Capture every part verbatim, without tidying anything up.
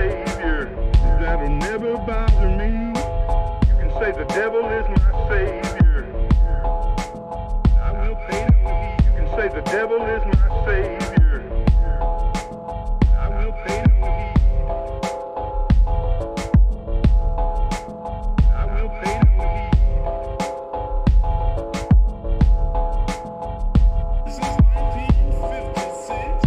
savior. That'll never bother me. You can say the devil is my savior. I will pay no heed. You can say the devil is my savior. I will pay no heed. I will pay no heed. This is nineteen fifty-six.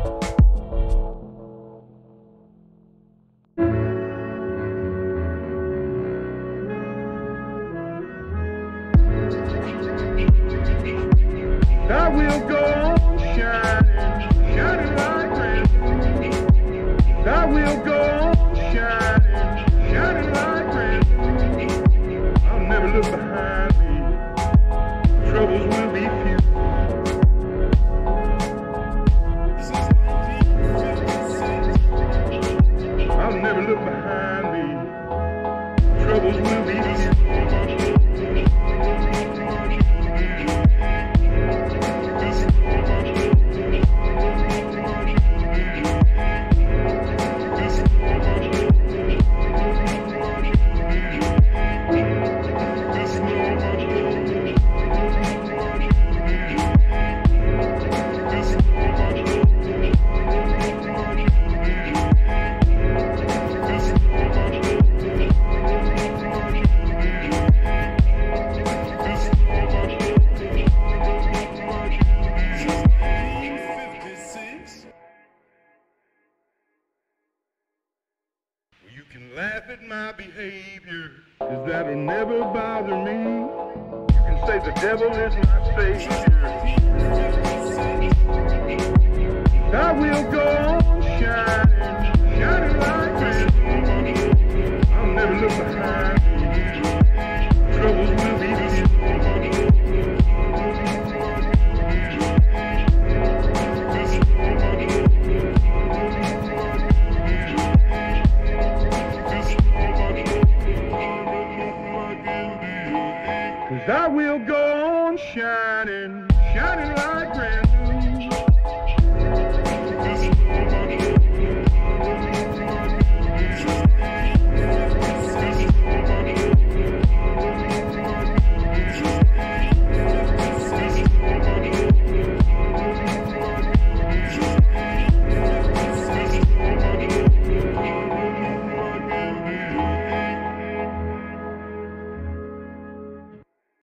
I will go on shining, shining like rain. I will go on shining, shining like rain. I'll never look behind me. Troubles will be few. I'll never look behind me. Troubles will be few. You can laugh at my behavior, cause that'll never bother me. You can say the devil is my savior. I will go on shining, shining like rain. I'll never look behind me. Troubles will be few. Cause I will go on shining.